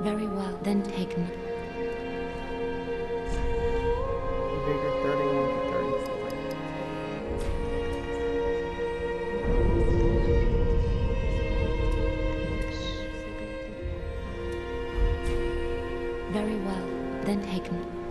Very well, then taken. Vigor 31 to 34. Very well, then taken.